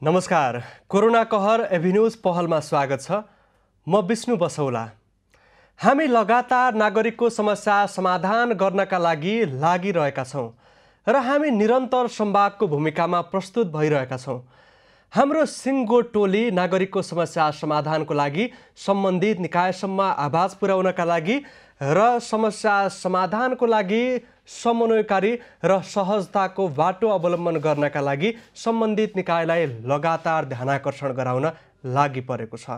नमस्कार। कोरोना कहर एभिन्यूज पहलमा स्वागत छ। म विष्णु बसौला। हामी लगातार नागरिकको समस्या समाधान गर्नका लागि लागिरहेका छौँ र हामी निरन्तर संवादको भूमिकामा प्रस्तुत भइरहेका छौँ। हाम्रो सिङ्गो टोली नागरिकको समस्या समाधानको लागि सम्बन्धित निकायसम्म आवाज पुर्याउनका लागि र समस्या समाधानको लागि समन्वयकारी र सहजताको बाटो अवलम्बन गर्नका लागि सम्बन्धित निकायलाई लगातार ध्यानाकर्षण गराउन लागि परेको छ।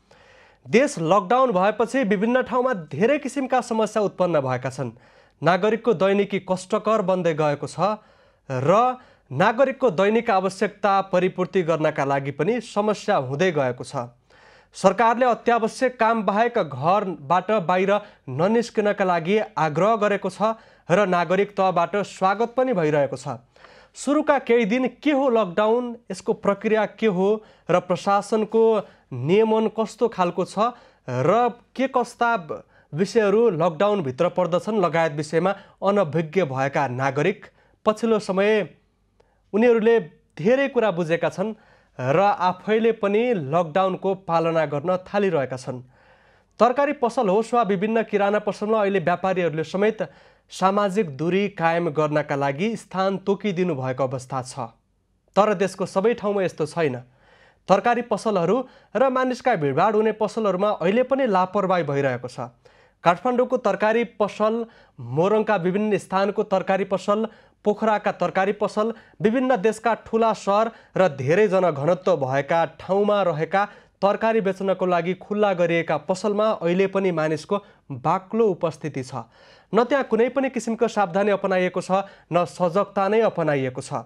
देश लकडाउन भएपछि विभिन्न ठाउँमा धेरै किसिमका समस्या उत्पन्न भएका छन्। नागरिकको दैनिकी कष्टकर बन्दै गएको छ र नागरिकको दैनिक आवश्यकता परिपूर्ति गर्नका लागि पनि समस्या हुँदै गएको छ। सरकारले अत्यावश्यक काम बाहेक घरबाट बाहिर ननिस्कनका लागि आग्रह गरेको छ र नागरिक तहबाट स्वागत पनि भइरहेको छ। सुरुका केही दिन के हो लकडाउन, यसको प्रक्रिया के हो र प्रशासनको नियमन कस्तो खालको छ र के कस्ता विषयहरू लकडाउनभित्र पर्दछन् लगायत विषयमा अनभिज्ञ भएका नागरिक पछिल्लो समय उनीहरूले धेरै कुरा बुझेका छन् र आफैले पनि लकडाउनको पालना गर्न थालिरहेका छन्। तरकारी पसल होस् वा विभिन्न किराना पसलमा अहिले व्यापारीहरूले समेत सामाजिक दूरी कायम गर्नका लागि स्थान तोकिदिनु भएको अवस्था छ। तर देशको सबै ठाउँमा यस्तो छैन। तरकारी पसलहरू र मानिसका भिडभाड हुने पसलहरूमा अहिले पनि लापरवाही भइरहेको छ। काठमाडौँको तरकारी पसल, मोरङका विभिन्न स्थानको तरकारी पसल, पोखराका तरकारी पसल, विभिन्न देशका ठुला सहर र धेरै जनघनत्व भएका ठाउँमा रहेका तरकारी बेच्नको लागि खुल्ला गरिएका पसलमा अहिले पनि मानिसको बाक्लो उपस्थिति छ। न त्यहाँ कुनै पनि किसिमको सावधानी अपनाइएको छ, न सजगता नै अपनाइएको छ।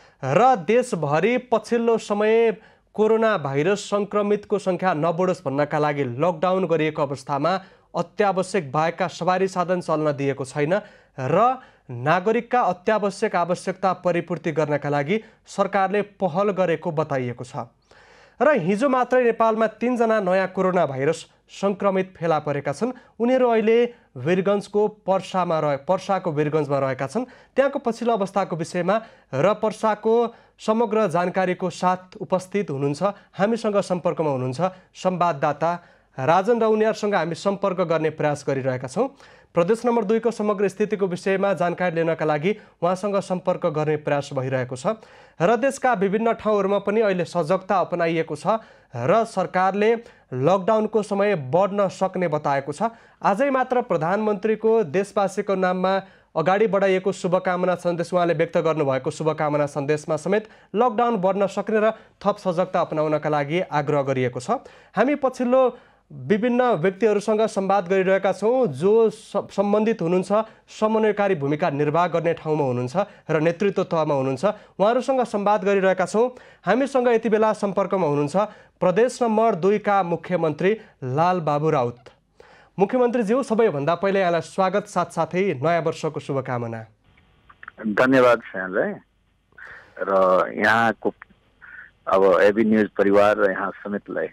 र देशभरि पछिल्लो समय कोरोना भाइरस सङ्क्रमितको सङ्ख्या नबढोस् भन्नका लागि लकडाउन गरिएको अवस्थामा अत्यावश्यक बाहेकका सवारी साधन चल्न दिएको छैन र नागरिकका अत्यावश्यक आवश्यकता परिपूर्ति गर्नका लागि सरकारले पहल गरेको बताइएको छ। र हिजो मात्रै नेपालमा 3 जना नयाँ कोरोना भाइरस सङ्क्रमित फेला परेका छन्। उनीहरू अहिले वीरगञ्जको पर्साको वीरगञ्जमा रहेका छन्। त्यहाँको पछिल्लो अवस्थाको विषयमा र पर्साको समग्र जानकारीको साथ उपस्थित हुनुहुन्छ, हामीसँग सम्पर्कमा हुनुहुन्छ संवाददाता राजन रौनियारसँग हामी सम्पर्क गर्ने प्रयास गरिरहेका छौँ। प्रदेश नम्बर 2 को समग्र स्थितिको विषयमा जानकारी लिनका लागि उहाँसँग सम्पर्क गर्ने प्रयास भइरहेको छ र देशका विभिन्न ठाउँहरूमा पनि अहिले सजगता अपनाइएको छ र सरकारले लकडाउनको समय बढ्न सक्ने बताएको छ। आजै मात्र प्रधानमन्त्रीको देशवासीको नाममा अगाडि बढाइएको शुभकामना सन्देश, उहाँले व्यक्त गर्नुभएको शुभकामना सन्देशमा समेत लकडाउन बढ्न सक्ने र थप सजगता अपनाउनका लागि आग्रह गरिएको छ। हामी पछिल्लो विभिन्न व्यक्तिहरूसँग संवाद गरिरहेका छौँ जो सम्बन्धित हुनुहुन्छ, समन्वयकारी भूमिका निर्वाह गर्ने ठाउँमा हुनुहुन्छ र नेतृत्व तहमा हुनुहुन्छ। उहाँहरूसँग संवाद गरिरहेका छौँ। हामीसँग यति बेला सम्पर्कमा हुनुहुन्छ प्रदेश नम्बर 2 का मुख्यमन्त्री लाल बाबु राउत। मुख्यमन्त्रीज्यू, सबैभन्दा पहिले यहाँलाई स्वागत, साथसाथै नयाँ वर्षको शुभकामना। धन्यवाद यहाँलाई र यहाँको अब एबी न्युज परिवार र यहाँ समेतलाई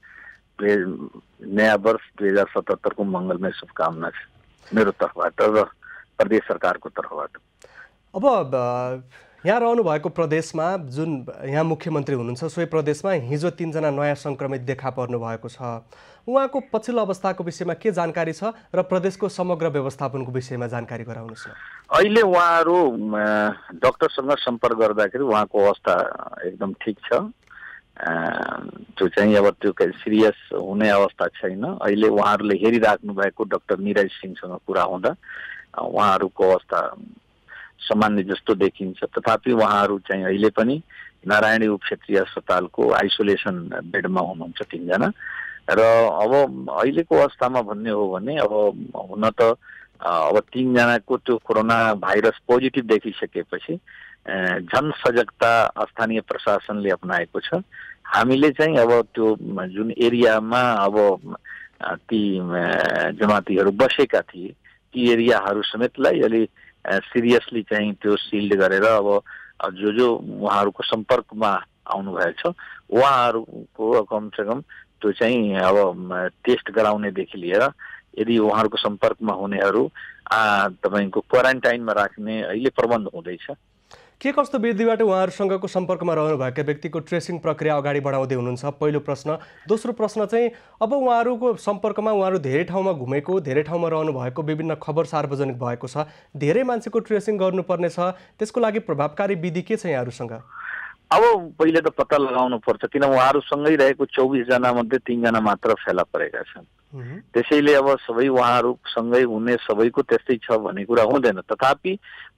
नयाँ वर्ष 2077 को मङ्गलमय शुभकामना छ मेरो तर्फबाट र प्रदेश सरकारको तर्फबाट। अब यहाँ रहनु भएको प्रदेशमा जुन यहाँ मुख्यमन्त्री हुनुहुन्छ सोही प्रदेशमा हिजो 3 जना नयाँ सङ्क्रमित देखा पर्नु भएको छ। उहाँको पछिल्लो अवस्थाको विषयमा के जानकारी छ र प्रदेशको समग्र व्यवस्थापनको विषयमा जानकारी गराउनुहोस् न। अहिले उहाँहरू डाक्टरसँग सम्पर्क गर्दाखेरि उहाँको अवस्था एकदम ठिक छ। त्यो चाहिँ अब त्यो सिरियस हुने अवस्था छैन। अहिले उहाँहरूले हेरिराख्नु भएको डाक्टर निरज सिंहसँग कुरा हुँदा उहाँहरूको अवस्था सामान्य जस्तो देखिन्छ। तथापि उहाँहरू चाहिँ अहिले पनि नारायणी उपक्षेत्रीय अस्पतालको आइसोलेसन बेडमा हुनुहुन्छ 3 जना र अब अहिलेको अवस्थामा भन्ने हो भने अब हुन त अब 3 जनाको त्यो कोरोना भाइरस पोजिटिभ देखिसकेपछि झन सजगता स्थानीय प्रशासनले अपनाएको छ। हामीले चाहिँ अब त्यो जुन एरियामा अब ती जमातीहरू बसेका थिए ती एरियाहरू समेतलाई अलि सिरियसली चाहिँ त्यो सिल्ड गरेर अब जो उहाँहरूको सम्पर्कमा आउनु भएको छ उहाँहरूको कमसेकम त्यो चाहिँ अब टेस्ट गराउनेदेखि लिएर यदि उहाँहरूको सम्पर्कमा हुनेहरू तपाईँको क्वारेन्टाइनमा राख्ने अहिले प्रबन्ध हुँदैछ। के कस्तो विधिबाट उहाँहरूसँगको सम्पर्कमा रहनुभएका व्यक्तिको ट्रेसिङ प्रक्रिया अगाडि बढाउँदै हुनुहुन्छ? पहिलो प्रश्न। दोस्रो प्रश्न चाहिँ अब उहाँहरूको सम्पर्कमा उहाँहरू धेरै ठाउँमा घुमेको, धेरै ठाउँमा रहनुभएको, विभिन्न खबर सार्वजनिक भएको छ, धेरै मान्छेको ट्रेसिङ गर्नुपर्ने छ, त्यसको लागि प्रभावकारी विधि के छ यहाँहरूसँग? अब पहिले त पत्ता लगाउनु पर्छ, किन उहाँहरूसँगै रहेको 24 जना मध्ये 3 जना मात्र फेला परेका छन्। त्यसैले अब सबै उहाँहरूसँगै हुने सबैको त्यस्तै छ भन्ने कुरा हुँदैन। तथापि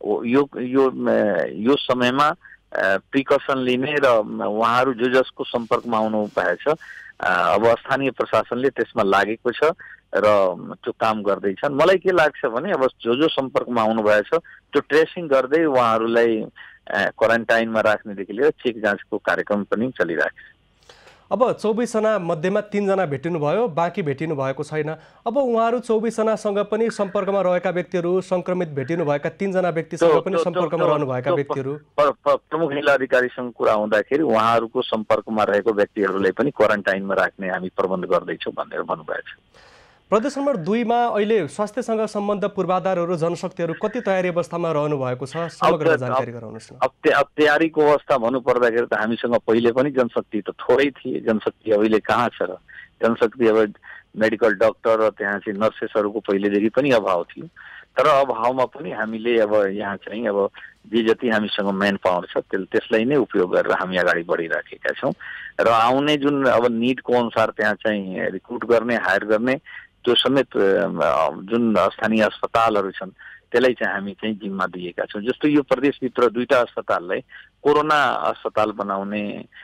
यो समयमा प्रिकसन लिने र उहाँहरू जसको सम्पर्कमा आउनु भएछ अब स्थानीय प्रशासनले त्यसमा लागेको छ र त्यो काम गर्दैछन्। मलाई के लाग्छ भने अब जो सम्पर्कमा आउनु भएछ त्यो ट्रेसिङ गर्दै उहाँहरूलाई क्वारेन्टाइनमा राख्नेदेखि लिएर चेक जाँचको कार्यक्रम पनि चलिरहेको छ। अब 24 जना मध्येमा 3 जना भेटिनु भयो, बाँकी भेटिनु भएको छैन। अब उहाँहरू 24 जनासँग पनि सम्पर्कमा रहेका व्यक्तिहरू, संक्रमित भेटिनु भएका 3 जना व्यक्तिसँग पनि सम्पर्कमा रहनुभएका व्यक्तिहरू, प्रमुख जिल्ला अधिकारीसँग कुरा हुँदाखेरि उहाँहरूको सम्पर्कमा रहेको व्यक्तिहरूलाई पनि क्वारेन्टाइनमा राख्ने हामी प्रबन्ध गर्दैछौँ भनेर भन्नुभएको छ। प्रदेश नम्बर 2 मा अहिले स्वास्थ्यसँग सम्बन्ध पूर्वाधारहरू, जनशक्तिहरू कति तयारी अवस्थामा रहनु भएको छ? समग्र जानकारी गराउनुहोस् न। अब तयारीको अवस्था भन्नुपर्दाखेरि त हामीसँग पहिले पनि जनशक्ति त थोरै थिए। जनशक्ति अहिले कहाँ छ र? जनशक्ति अब मेडिकल डाक्टर र त्यहाँ चाहिँ नर्सेसहरूको पहिलेदेखि पनि अभाव थियो। तर अभावमा पनि हामीले अब यहाँ चाहिँ अब जे जति हामीसँग म्यान पावर छ त्यसलाई नै उपयोग गरेर हामी अगाडि बढिराखेका छौँ र आउने जुन अब निडको अनुसार त्यहाँ चाहिँ रिक्रुट गर्ने, हायर गर्ने त्यो समेत जुन स्थानीय अस्पतालहरू छन् त्यसलाई चाहिँ हामी चाहिँ जिम्मा दिएका छौँ। जस्तो यो प्रदेशभित्र 2टा अस्पताललाई कोरोना अस्पताल बनाउने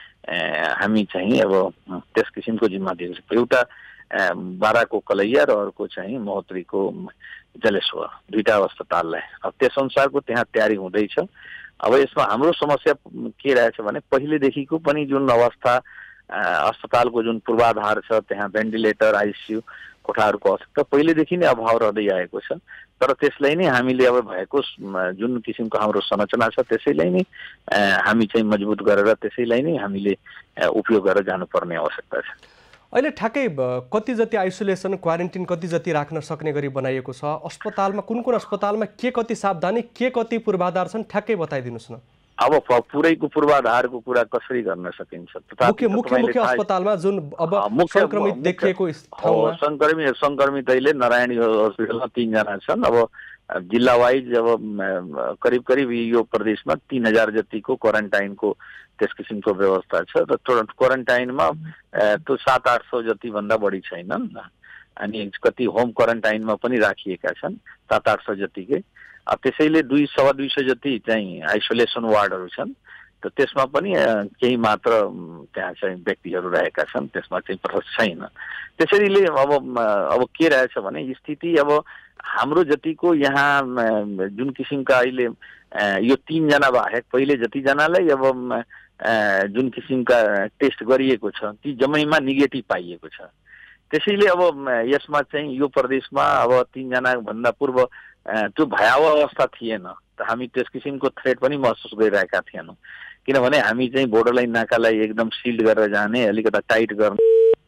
हामी चाहिँ अब त्यस किसिमको जिम्मा दिएको छ। एउटा बाराको कलैया र अर्को चाहिँ महोत्रीको जलेश्वर, 2टा अस्पताललाई अब त्यस अनुसारको त्यहाँ तयारी हुँदैछ। अब यसमा हाम्रो समस्या के रहेछ भने पहिलेदेखिको पनि जुन अवस्था अस्पतालको जुन पूर्वाधार छ, त्यहाँ भेन्टिलेटर, आइसियु कोठाहरूको आवश्यकता पहिलेदेखि नै अभाव रहँदै आएको छ। तर त्यसलाई नै हामीले अब भएको जुन किसिमको हाम्रो संरचना छ त्यसैलाई नै हामी चाहिँ मजबुत गरेर त्यसैलाई नै हामीले उपयोग गरेर जानुपर्ने आवश्यकता छ। अहिले ठ्याक्कै कति जति आइसोलेसन, क्वारेन्टिन कति जति राख्न सक्ने गरी बनाइएको छ? अस्पतालमा कुन अस्पतालमा के कति सावधानी, के कति पूर्वाधार छन्, ठ्याक्कै बताइदिनुहोस् न। अब पुरैको पूर्वाधारको कुरा कसरी गर्न सकिन्छ? मुख्य अस्पतालमा जुन अब संक्रमित देखिएको ठाउँमा संक्रमित अहिले नारायणी हस्पिटलमा 3 जना छन्। अब जिल्ला वाइज अब करिब यो प्रदेशमा 3000 जतिको क्वारेन्टाइनको त्यस किसिमको व्यवस्था छ र क्वारेन्टाइनमा त्यो 700-800 जति भन्दा बढी छैनन् अनि कति होम क्वारेन्टाइनमा पनि राखिएका छन् 700-800 जतिकै। त्यसैले 200-250 जति चाहिँ आइसोलेसन वार्डहरू छन्। त त्यसमा पनि केही मात्र त्यहाँ चाहिँ व्यक्तिहरू रहेका छन्, त्यसमा चाहिँ प्रवेश छैन। त्यसैले अब के रहेछ भने स्थिति अब हाम्रो जतिको यहाँ जुन किसिमका अहिले यो 3 जना बाहेक पहिले जतिजनालाई अब जुन किसिमका टेस्ट गरिएको छ ती जम्मैमा नेगेटिभ पाइएको छ। त्यसैले अब यसमा चाहिँ यो प्रदेशमा अब 3 जना भन्दा पूर्व त्यो भयावह अवस्था थिएन त हामी त्यस किसिमको थ्रेट पनि महसुस गरिरहेका थिएनौँ। किनभने हामी चाहिँ बोर्डर लाइन नाकालाई एकदम सिल्ड गरेर जाने, अलिकता टाइट गर्ने।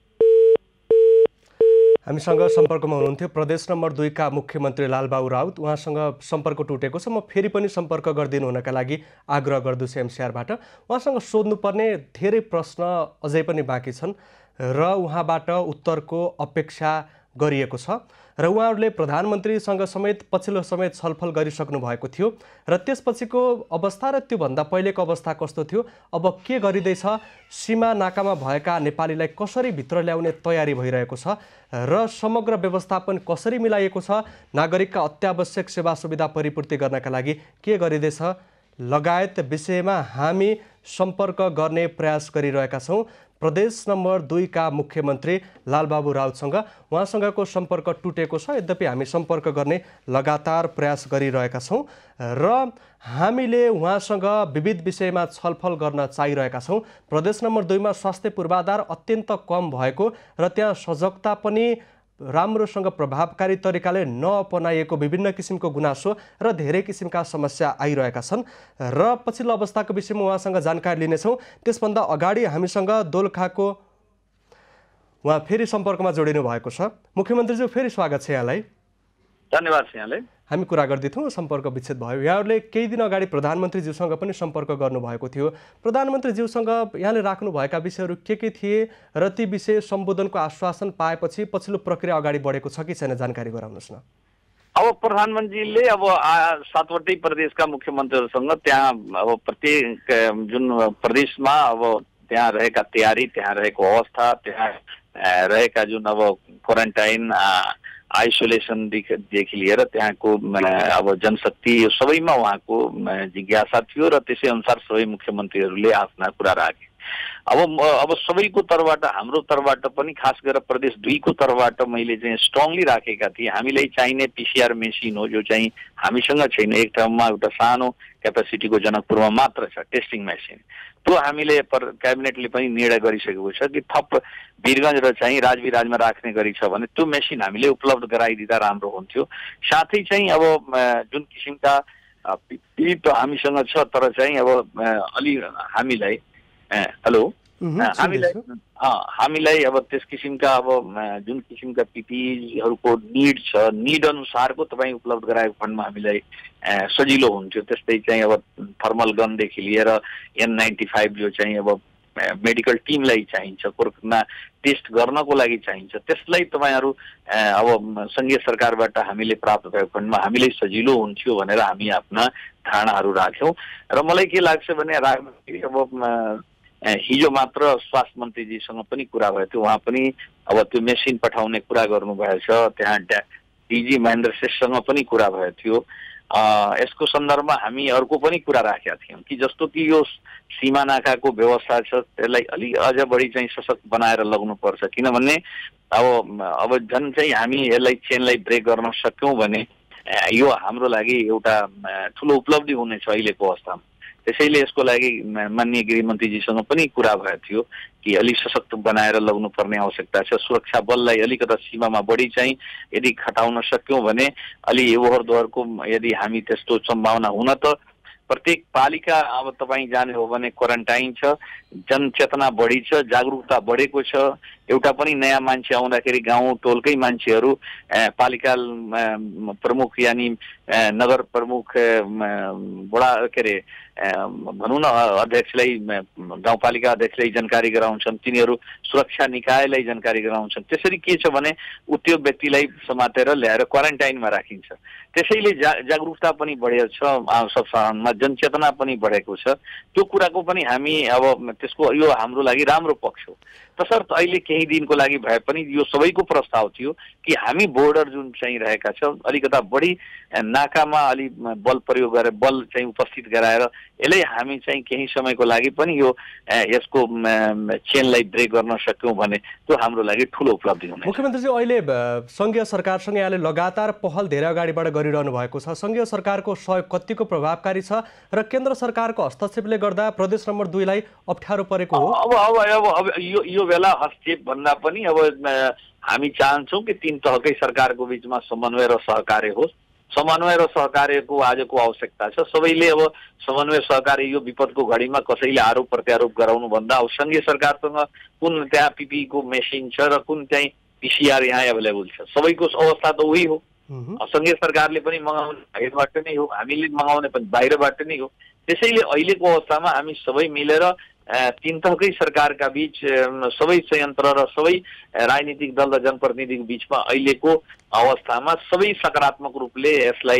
हामीसँग सम्पर्कमा हुनुहुन्थ्यो प्रदेश नम्बर 2 का मुख्यमन्त्री लालबाबु राउत। उहाँसँग सम्पर्क टुटेको छ। म फेरि पनि सम्पर्क गरिदिनु हुनका लागि आग्रह गर्दछु एमसीआरबाट। उहाँसँग सोध्नुपर्ने धेरै प्रश्न अझै पनि बाँकी छन् र उहाँबाट उत्तरको अपेक्षा गरिएको छ र उहाँहरूले प्रधानमन्त्रीसँग समेत पछिल्लो समय छलफल गरिसक्नु भएको थियो र त्यसपछिको अवस्था र त्योभन्दा पहिलेको अवस्था कस्तो थियो, अब के गरिँदैछ, सीमा नाकामा भएका नेपालीलाई कसरी भित्र ल्याउने तयारी भइरहेको छ र समग्र व्यवस्थापन कसरी मिलाइएको छ, नागरिकका अत्यावश्यक सेवा सुविधा परिपूर्ति गर्नका लागि के गरिँदैछ लगायत विषयमा हामी सम्पर्क गर्ने प्रयास गरिरहेका छौँ प्रदेश नम्बर 2 का मुख्यमन्त्री लालबाबु राउतसँग। उहाँसँगको सम्पर्क टुटेको छ, यद्यपि हामी सम्पर्क गर्ने लगातार प्रयास गरिरहेका छौँ र हामीले उहाँसँग विविध विषयमा छलफल गर्न चाहिरहेका छौँ। प्रदेश नम्बर 2 मा स्वास्थ्य पूर्वाधार अत्यन्त कम भएको र त्यहाँ सजगता पनि राम्रोसँग प्रभावकारी तरिकाले नअपनाइएको विभिन्न किसिमको गुनासो र धेरै किसिमका समस्या आइरहेका छन् र पछिल्लो अवस्थाको विषयमा उहाँसँग जानकारी लिनेछौँ। त्यसभन्दा अगाडि हामीसँग दोलखाको उहाँ फेरि सम्पर्कमा जोडिनु भएको छ। मुख्यमन्त्रीज्यू फेरि स्वागत छ यहाँलाई। धन्यवाद यहाँलाई। हामी कुरा गर्दै थियौँ, सम्पर्क विच्छेद भयो। यहाँहरूले केही दिन अगाडि प्रधानमन्त्रीज्यूसँग पनि सम्पर्क गर्नुभएको थियो। प्रधानमन्त्रीज्यूसँग यहाँले राख्नुभएका विषयहरू के थिए र ती विषय सम्बोधनको आश्वासन पाएपछि पछिल्लो प्रक्रिया अगाडि बढेको छ कि छैन जानकारी गराउनुहोस् न। अब प्रधानमन्त्रीले अब 7वटै प्रदेशका मुख्यमन्त्रीहरूसँग त्यहाँ अब प्रत्येक जुन प्रदेशमा अब त्यहाँ रहेका तयारी, त्यहाँ रहेको अवस्था, त्यहाँ रहेका जुन अब क्वारेन्टाइन आइसोलेसनदेखि लिएर त्यहाँको अब जनशक्ति यो सबैमा उहाँको जिज्ञासा थियो र त्यसै अनुसार सबै मुख्यमन्त्रीहरूले आफ्ना कुरा राखे। अब सबैको तर्फबाट, हाम्रो तर्फबाट पनि, खास गरेर प्रदेश 2 को तर्फबाट मैले चाहिँ स्ट्रङली राखेका थिएँ। हामीलाई चाहिने PCR मेसिन हो जो चाहिँ हामीसँग छैन। एक ठाउँमा एउटा सानो क्यापेसिटीको जनकपुरमा मात्र छ टेस्टिङ मेसिन। त्यो हामीले क्याबिनेटले पनि निर्णय गरिसकेको छ कि थप वीरगञ्ज र चाहिँ राजविराजमा राख्ने गरी छ भने त्यो मेसिन हामीले उपलब्ध गराइदिँदा राम्रो हुन्थ्यो। साथै चाहिँ अब जुन किसिमका पीडित त हामीसँग छ, तर चाहिँ अब अलि हामीलाई हामीलाई अब त्यस किसिमका अब जुन किसिमका पिपीहरूको निड छ, निड अनुसारको तपाईँ उपलब्ध गराएको फन्डमा हामीलाई सजिलो हुन्थ्यो। त्यस्तै चाहिँ अब थर्मल गनदेखि लिएर N95 जो चाहिँ अब मेडिकल टिमलाई चाहिन्छ, कोरोना टेस्ट गर्नको लागि चाहिन्छ, त्यसलाई तपाईँहरू अब सङ्घीय सरकारबाट हामीले प्राप्त भएको फन्डमा हामीलाई सजिलो हुन्थ्यो भनेर हामी आफ्ना धारणाहरू राख्यौँ। र मलाई के लाग्छ भने अब हिजो मात्र स्वास्थ्य मन्त्रीजीसँग पनि कुरा भएको थियो। उहाँ पनि अब त्यो मेसिन पठाउने कुरा गर्नुभएको छ। त्यहाँ DG महेन्द्र श्रेष्ठसँग पनि कुरा भएको थियो। यसको सन्दर्भमा हामी अर्को पनि कुरा राखेका थियौँ कि जस्तो कि यो सीमा नाकाको व्यवस्था छ त्यसलाई अलि अझ बढी चाहिँ सशक्त बनाएर लग्नुपर्छ। किनभने अब झन् चाहिँ हामी यसलाई चेनलाई ब्रेक गर्न सक्यौँ भने यो हाम्रो लागि एउटा ठुलो उपलब्धि हुनेछ अहिलेको अवस्थामा। त्यसैले यसको लागि माननीय गृहमन्त्रीजीसँग पनि कुरा भएको थियो कि अलि सशक्त बनाएर लग्नुपर्ने आवश्यकता छ। सुरक्षा बललाई अलिकता सीमामा बढी चाहिँ यदि खटाउन सक्यौँ भने अलि ओहोर दोहोरको यदि हामी त्यस्तो सम्भावना हुन त प्रत्येक पालिका अब तपाईँ जाने हो भने क्वारेन्टाइन छ, जनचेतना बढी छ, जागरुकता बढेको छ। एउटा पनि नयाँ मान्छे आउँदाखेरि गाउँ टोलकै मान्छेहरू पालिका प्रमुख यानि नगर प्रमुख बडा के अरे भनौँ न अध्यक्षलाई, गाउँपालिका अध्यक्षलाई जानकारी गराउँछन्, तिनीहरू सुरक्षा निकायलाई जानकारी गराउँछन्। त्यसरी के छ भने त्यो व्यक्तिलाई समातेर ल्याएर क्वारेन्टाइनमा राखिन्छ। त्यसैले जागरुकता पनि बढेको छ, सब स्थानमा जनचेतना पनि बढेको छ। त्यो कुराको पनि हामी अब त्यसको यो हाम्रो लागि राम्रो पक्ष हो। तसर्थ अहिले केही दिनको लागि भए पनि यो सबैको प्रस्ताव थियो कि हामी बोर्डर जुन चाहिँ रहेका छौँ अलिकता बढी नाकामा अलि बल प्रयोग गरेर, बल चाहिँ उपस्थित गराएर यसलाई हामी चाहिँ केही समयको लागि पनि यो यसको चेनलाई ब्रेक गर्न सक्यौँ भने त्यो हाम्रो लागि ठुलो उपलब्धि हुनेछ। मुख्यमन्त्रीजी, अहिले सङ्घीय सरकारसँग यहाँले लगातार पहल धेरै अगाडिबाट गरिरहनु भएको छ। सङ्घीय सरकारको सहयोग कतिको प्रभावकारी छ र केन्द्र सरकारको हस्तक्षेपले गर्दा प्रदेश नम्बर 2 लाई अप्ठ्यारो परेको हो? अब यो बेला हस्तक्षेप भन्दा पनि अब हामी चाहन्छौँ कि 3 तहकै सरकारको बिचमा समन्वय र सहकार्य होस्। समन्वय र सहकार्यको आजको आवश्यकता छ। सबैले अब समन्वय सहकार्य यो विपदको घडीमा कसैले आरोप प्रत्यारोप गराउनु भन्दा अब सङ्घीय सरकारसँग कुन त्यहाँ पिपीको मेसिन छ र कुन चाहिँ PCR यहाँ एभाइलेबल छ, सबैको अवस्था त उही हो। सङ्घीय सरकारले पनि मगाउने बाहिरबाट नै हो, हामीले मगाउने पनि बाहिरबाट नै हो। त्यसैले अहिलेको अवस्थामा हामी सबै मिलेर 3 तहकै सरकारका बीच सबै संयन्त्र र सबै राजनीतिक दल र जनप्रतिनिधिको बीचमा अहिलेको अवस्थामा सबै सकारात्मक रूपले यसलाई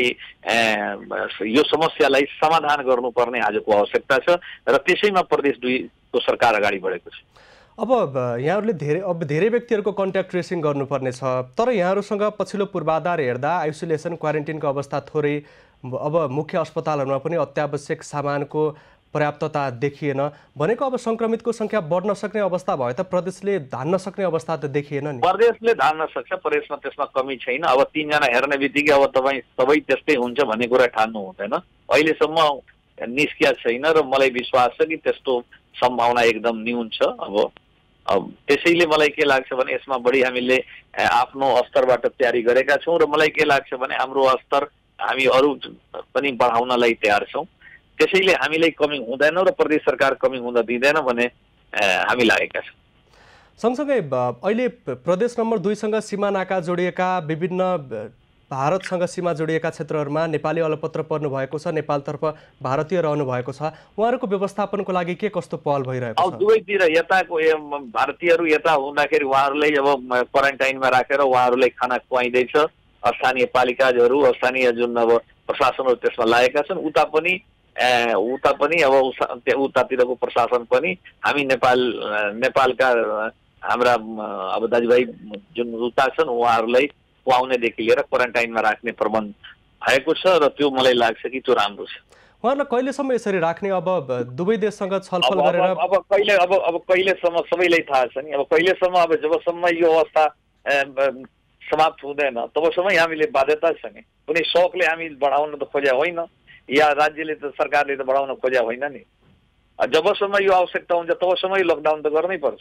यो समस्यालाई समाधान गर्नुपर्ने आजको आवश्यकता छ र त्यसैमा प्रदेश 2 को सरकार अगाडि बढेको छ। अब यहाँहरूले धेरै व्यक्तिहरूको कन्ट्याक्ट ट्रेसिङ गर्नुपर्ने छ, तर यहाँहरूसँग पछिल्लो पूर्वाधार हेर्दा आइसोलेसन क्वारेन्टिनको अवस्था थोरै, अब मुख्य अस्पतालहरूमा पनि अत्यावश्यक सामानको पर्याप्तता देखिएन भनेको अब सङ्क्रमितको सङ्ख्या बढ्न सक्ने अवस्था भयो त प्रदेशले धान्न सक्ने अवस्था त देखिएन नि? प्रदेशले धान्न सक्छ, प्रदेशमा त्यसमा कमी छैन। अब 3 जना हेर्ने बित्तिकै अब तपाईँ सबै त्यस्तै हुन्छ भन्ने कुरा ठान्नु हुँदैन। अहिलेसम्म निस्किया छैन र मलाई विश्वास छ कि त्यस्तो सम्भावना एकदम न्यून छ। अब त्यसैले मलाई के लाग्छ भने यसमा बढी हामीले आफ्नो स्तरबाट तयारी गरेका छौँ र मलाई के लाग्छ भने हाम्रो स्तर हामी अरू पनि बढाउनलाई तयार छौँ। त्यसैले हामीलाई कमी हुँदैन र प्रदेश सरकार कमी हुन दिँदैन भने हामी लागेका छौँ। सँगसँगै अहिले प्रदेश नम्बर 2 सँग सीमा नाका जोडिएका विभिन्न भारतसँग सीमा जोडिएका क्षेत्रहरूमा नेपाली अलपत्र पर्नु भएको छ, नेपालतर्फ भारतीय रहनु भएको छ, उहाँहरूको व्यवस्थापनको लागि के कस्तो पहल भइरहेको अब छ? दुवैतिर यताको भारतीयहरू यता हुँदाखेरि उहाँहरूलाई अब क्वारेन्टाइनमा राखेर उहाँहरूलाई खाना खुवाइँदैछ। स्थानीय पालिकाहरू, स्थानीय जुन अब प्रशासनहरू त्यसमा लागेका छन्। उता पनि अब उतातिरको प्रशासन पनि हामी नेपालका हाम्रा अब दाजुभाइ जुन उता छन् उहाँहरूलाई खुवाउनेदेखि लिएर क्वारेन्टाइनमा राख्ने प्रबन्ध भएको छ र त्यो मलाई लाग्छ कि त्यो राम्रो छ। उहाँहरूलाई कहिलेसम्म यसरी राख्ने? अब दुवै देशसँग छलफल गरेर अब कहिलेसम्म सबैलाई थाहा छ नि। अब कहिलेसम्म, अब जबसम्म यो अवस्था समाप्त हुँदैन तबसम्म हामीले बाध्यता छ नि। कुनै शौकले हामी बढाउन त खोज्या होइन, या राज्यले त सरकारले त बढाउन खोज्या होइन नि। जबसम्म यो आवश्यकता हुन्छ तबसम्म लकडाउन त गर्नै पर्छ।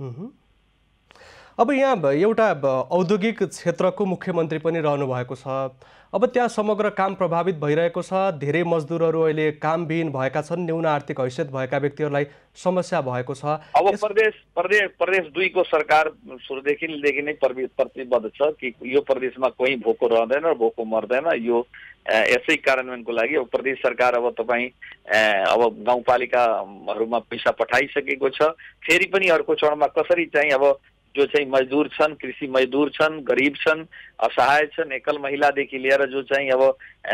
अब यहाँ एउटा औद्योगिक क्षेत्रको मुख्यमन्त्री पनि रहनु भएको छ। अब त्यहाँ समग्र काम प्रभावित भइरहेको छ। धेरै मजदुरहरू अहिले कामविहीन भएका छन्। न्यून आर्थिक हैसियत भएका व्यक्तिहरूलाई समस्या भएको छ। अब प्रदेश 2 को सरकार सुरुदेखि नै प्रतिबद्ध छ कि यो प्रदेशमा कोही भोको रहँदैन, भोको मर्दैन। यो यसै कार्यान्वयनको लागि अब प्रदेश सरकार अब तपाईँ अब गाउँपालिकाहरूमा पैसा पठाइसकेको छ। फेरि पनि अर्को चरणमा कसरी चाहिँ अब जो चाहिँ मजदुर छन्, कृषि मजदुर छन्, गरिब छन्, असहाय छन्, एकल महिलादेखि लिएर जो चाहिँ अब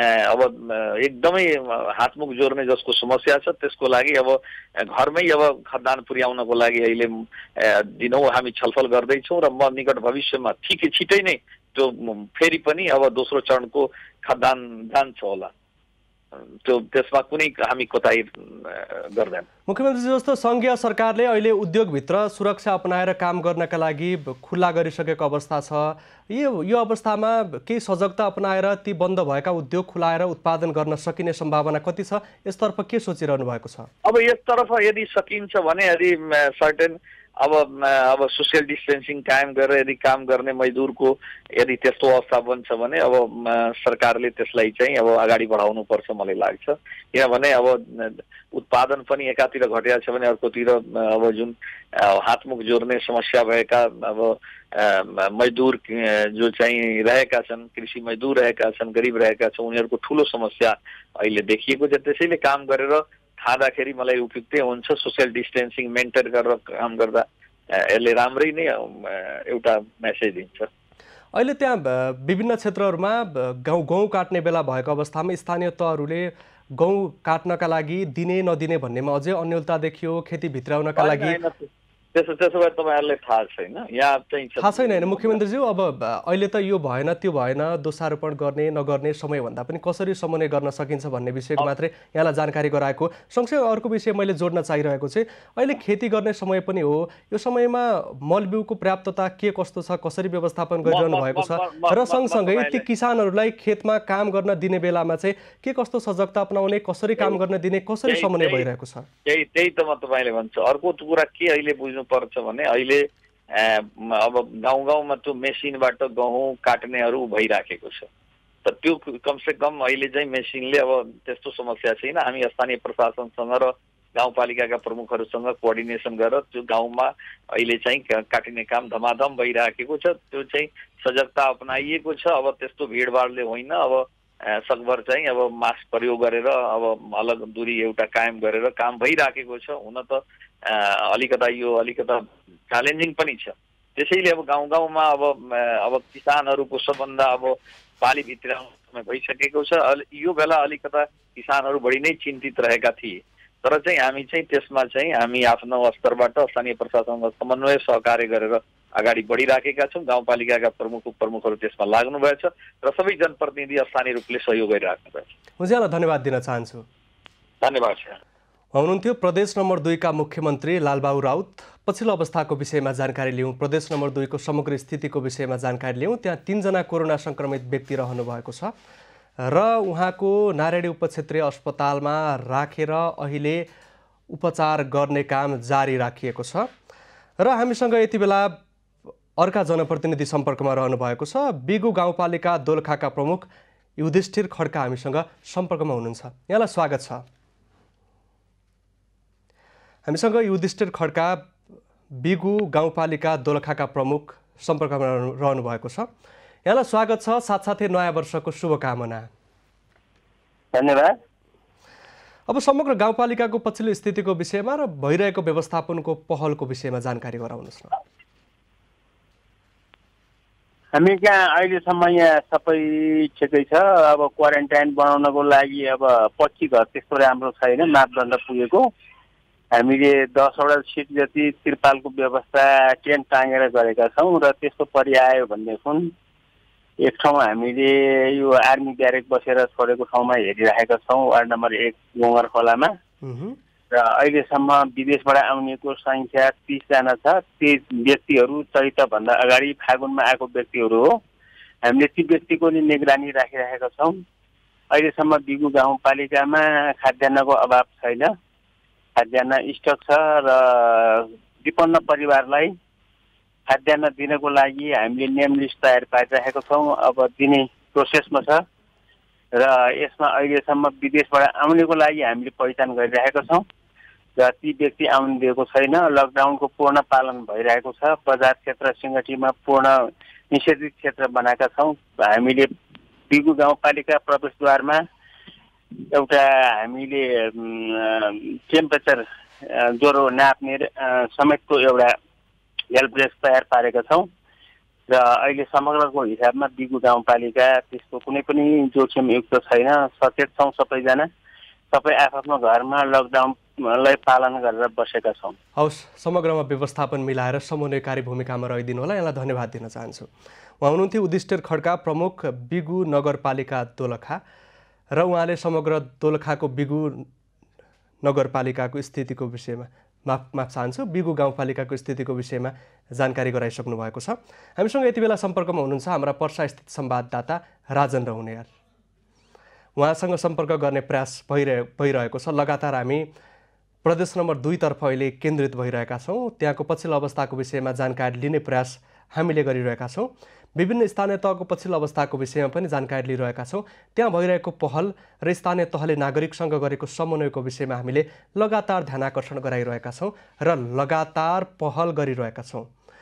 एकदमै हातमुख जोड्ने जसको समस्या छ त्यसको लागि अब घरमै अब खाद्यान्न पुर्याउनको लागि अहिले दिनौँ हामी छलफल गर्दैछौँ र म निकट भविष्यमा छिटै नै त्यो फेरि पनि अब दोस्रो चरणको खाद्यान्न जान्छ होला। त्यसमा कुनै हामी कोताही गर्दैन। मुख्यमन्त्री जस्तो सङ्घीय सरकारले अहिले उद्योगभित्र सुरक्षा अपनाएर काम गर्नका लागि खुल्ला गरिसकेको अवस्था छ। यो अवस्थामा केही सजगता अपनाएर ती बन्द भएका उद्योग खुलाएर उत्पादन गर्न सकिने सम्भावना कति छ? यसतर्फ के सोचिरहनु भएको छ? अब यसतर्फ यदि सकिन्छ भने यदि सर्टेन अब सोसियल डिस्टेन्सिङ कायम गरेर यदि काम गर्ने मजदुरको यदि त्यस्तो अवस्था बन्छ भने अब सरकारले त्यसलाई चाहिँ अब अगाडि बढाउनु पर्छ मलाई लाग्छ। किनभने अब उत्पादन पनि एकातिर घटेको छ भने अर्कोतिर अब जुन हातमुख जोड्ने समस्या भएका अब मजदुर जो चाहिँ रहेका छन्, कृषि मजदुर रहेका छन्, गरिब रहेका छन्, उनीहरूको ठुलो समस्या अहिले देखिएको छ। त्यसैले काम गरेर खाँदाखेरि मलाई उपयुक्तै हुन्छ। सोसियल डिस्टेन्सिङ मेन्टेन गरेर काम गर्दा यसले राम्रै नै एउटा मेसेज दिन्छ। अहिले त्यहाँ विभिन्न क्षेत्रहरूमा गहुँ काट्ने बेला भएको अवस्थामा स्थानीय तहहरूले गहुँ काट्नका लागि दिने नदिने भन्नेमा अझै अन्यलता देखियो। खेती भित्राउनका लागि त्यसो भए तपाईँहरूलाई थाहा छैन, यहाँ चाहिँ थाहा छैन होइन मुख्यमन्त्रीज्यू? अब अहिले त यो भएन त्यो भएन, दोषारोपण गर्ने नगर्ने समयभन्दा पनि कसरी समन्वय गर्न सकिन्छ भन्ने विषयको मात्रै यहाँलाई जानकारी गराएको। सँगसँगै अर्को विषय मैले जोड्न चाहिरहेको चाहिँ अहिले खेती गर्ने समय पनि हो। यो समयमा मलबिउको पर्याप्तता के कस्तो छ, कसरी व्यवस्थापन गरिरहनु भएको छ र सँगसँगै ती किसानहरूलाई खेतमा काम गर्न दिने बेलामा चाहिँ के कस्तो सजगता अपनाउने, कसरी काम गर्न दिने, कसरी समन्वय भइरहेको छ? त्यही त म तपाईँले भन्छु। अर्को कुरा के अहिले बुझ्नु पर्छ भने अहिले अब गाउँमा त्यो मेसिनबाट गहुँ काट्नेहरू भइराखेको छ। त त्यो कमसे कम अहिले चाहिँ मेसिनले अब त्यस्तो समस्या छैन। हामी स्थानीय प्रशासनसँग र गाउँपालिकाका प्रमुखहरूसँग कोअर्डिनेसन गरेर त्यो गाउँमा अहिले चाहिँ काटिने काम धमाधम भइराखेको छ। त्यो चाहिँ सजगता अपनाइएको छ। अब त्यस्तो भिडभाडले होइन, अब सकभर चाहिँ अब मास्क प्रयोग गरेर अब अलग दूरी एउटा कायम गरेर काम भइराखेको छ। हुन त अलिकता च्यालेन्जिङ पनि छ। त्यसैले अब गाउँमा अब किसानहरूको सबभन्दा अब पाली भित्राउन भइसकेको छ। यो बेला अलिकता किसानहरू बढी नै चिन्तित रहेका थिए। तर चाहिँ हामी चाहिँ त्यसमा चाहिँ हामी आफ्नो स्तरबाट स्थानीय प्रशासनसँग समन्वय सहकार्य गरेर अगाडि बढिराखेका छौँ। गाउँपालिकाका प्रमुखहरू त्यसमा लाग्नु भएछ र सबै जनप्रतिनिधि स्थानीय रूपले सहयोग गरिराख्नु भएछ। उहाँलाई धन्यवाद दिन चाहन्छु। धन्यवाद सर। हुनुहुन्थ्यो प्रदेश नम्बर 2 का मुख्यमन्त्री लालबाबु राउत। पछिल्लो अवस्थाको विषयमा जानकारी लियौँ। प्रदेश नम्बर 2 को समग्र स्थितिको विषयमा जानकारी लियौँ। त्यहाँ 3 जना कोरोना सङ्क्रमित व्यक्ति रहनु भएको छ र उहाँको नारायणी उपक्षेत्रीय अस्पतालमा राखेर अहिले उपचार गर्ने काम जारी राखिएको छ र हामीसँग यति बेला अर्का जनप्रतिनिधि सम्पर्कमा रहनु भएको छ। बिगु गाउँपालिका दोलखाका प्रमुख युधिष्ठिर खड्का हामीसँग सम्पर्कमा हुनुहुन्छ। यहाँलाई स्वागत छ। हामीसँग युधिष्ठिर खड्का बिगु गाउँपालिका दोलखाका प्रमुख सम्पर्कमा रहनु भएको छ। यहाँलाई स्वागत छ, साथसाथै नयाँ वर्षको शुभकामना। धन्यवाद। अब समग्र गाउँपालिकाको पछिल्लो स्थितिको विषयमा र भइरहेको व्यवस्थापनको पहलको विषयमा जानकारी गराउनुहोस् न। हामी कहाँ अहिलेसम्म यहाँ सबै ठिकै छ। अब क्वारेन्टाइन बनाउनको लागि अब पक्की घर त्यस्तो राम्रो छैन, मापदण्ड पुगेको। हामीले 10वटा सिट जति तिरपालको व्यवस्था टेन्ट टाँगेर गरेका छौँ र त्यस्तो परिआयो भनेदेखि एक ठाउँ हामीले यो आर्मी ब्यारेक बसेर छोडेको ठाउँमा हेरिरहेका छौँ, वार्ड नम्बर 1 गोङ्गर खोलामा। र अहिलेसम्म विदेशबाट आउनेको सङ्ख्या 30 जना छ। ती व्यक्तिहरू चैतभन्दा अगाडि फागुनमा आएको व्यक्तिहरू हो। हामीले ती व्यक्तिको निगरानी राखिरहेका छौँ। अहिलेसम्म बिगु गाउँपालिकामा खाद्यान्नको अभाव छैन, खाद्यान्न स्टक छ र विपन्न परिवारलाई खाद्यान्न दिनको लागि हामीले नेम लिस्ट तयार पारिरहेका छौँ। अब दिने प्रोसेसमा छ र यसमा अहिलेसम्म विदेशबाट आउनेको लागि हामीले पहिचान गरिरहेका छौँ र ती व्यक्ति आउनु दिएको छैन। लकडाउनको पूर्ण पालन भइरहेको छ। बजार क्षेत्र सिङ्गटीमा पूर्ण निषेधित क्षेत्र बनाएका छौँ। हामीले बिगु गाउँपालिका प्रवेशद्वारमा एउटा हामीले टेम्परेचर ज्वरो नाप्ने समेतको एउटा हेल्प डेस्क तयार पारेका छौँ र अहिले समग्रको हिसाबमा बिगु गाउँपालिका त्यस्तो कुनै पनि जोखिमयुक्त छैन। सचेत छौँ सबैजना, सबै आफ्नो घरमा लकडाउनलाई पालन गरेर बसेका छौँ। हवस्, समग्रमा व्यवस्थापन मिलाएर समन्वयकारी भूमिकामा रहिदिनु होला, यहाँलाई धन्यवाद दिन चाहन्छु। उहाँ हुनुहुन्थ्यो उद्दिष्टेर खड्का, प्रमुख बिगु नगरपालिका दोलखा, र उहाँले समग्र दोलखाको बिगु नगरपालिकाको स्थितिको विषयमा माफ चाहन्छु बिगु गाउँपालिकाको स्थितिको विषयमा जानकारी गराइसक्नु भएको छ। हामीसँग यति बेला सम्पर्कमा हुनुहुन्छ हाम्रा पर्सा स्थित संवाददाता राजन रौनियाल। उहाँसँग सम्पर्क गर्ने प्रयास भइरहेको छ। लगातार हामी प्रदेश नम्बर 2 तर्फ अहिले केन्द्रित भइरहेका छौँ। त्यहाँको पछिल्लो अवस्थाको विषयमा जानकारी लिने प्रयास हामीले गरिरहेका छौँ। विभिन्न स्थानीय तहको पछिल्लो अवस्थाको विषयमा पनि जानकारी लिइरहेका छौँ। त्यहाँ भइरहेको पहल र स्थानीय तहले नागरिकसँग गरेको समन्वयको विषयमा हामीले लगातार ध्यानाकर्षण गराइरहेका छौँ र लगातार पहल गरिरहेका छौँ।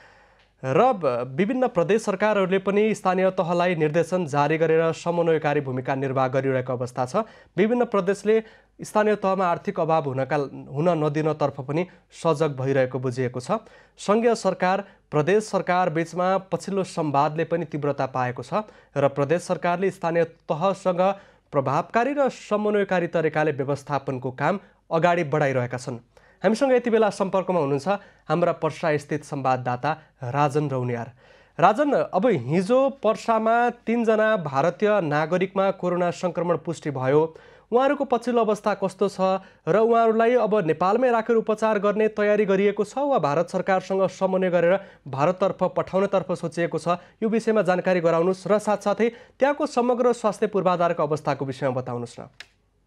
र विभिन्न प्रदेश सरकारहरूले पनि स्थानीय तहलाई निर्देशन जारी गरेर समन्वयकारी भूमिका निर्वाह गरिरहेको अवस्था छ। विभिन्न प्रदेशले स्थानीय तहमा आर्थिक अभाव हुन नदिनतर्फ पनि सजग भइरहेको बुझिएको छ। सङ्घीय सरकार प्रदेश सरकार बीचमा पछिल्लो संवादले पनि तीव्रता पाएको छ र प्रदेश सरकारले स्थानीय तहसँग प्रभावकारी र समन्वयकारी तरिकाले व्यवस्थापनको काम अगाडि बढाइरहेका छन्। हामीसँग यति बेला सम्पर्कमा हुनुहुन्छ हाम्रा पर्सा स्थित संवाददाता राजन रौनियार। राजन, अब हिजो पर्सामा 3 जना भारतीय नागरिकमा कोरोना संक्रमण पुष्टि भयो। उहाँहरूको पछिल्लो अवस्था कस्तो छ र उहाँहरूलाई अब नेपालमै राखेर उपचार गर्ने तयारी गरिएको छ वा भारत सरकारसँग समन्वय गरेर भारततर्फ पठाउनेतर्फ सोचिएको छ? यो विषयमा जानकारी गराउनुहोस् र साथसाथै त्यहाँको समग्र स्वास्थ्य पूर्वाधारको अवस्थाको विषयमा बताउनुहोस् न।